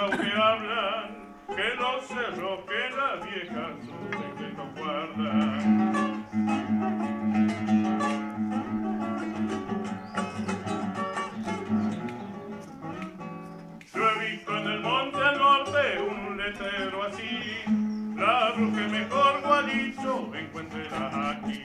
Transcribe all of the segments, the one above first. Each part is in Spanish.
escuchado que hablan, que los cerros, que las viejas sus secretos guardan. Yo he visto en el monte al norte un letrero así, la bruja que mejor gualicho encuéntrela aquí.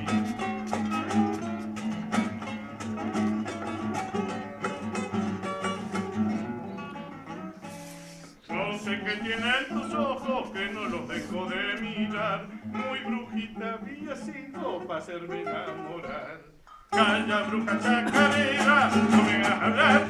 Yo sé que tienen tus ojos que no los dejo de mirar, muy brujita había sido para hacerme enamorar. Calla, bruja chacarera, no vengas a hablar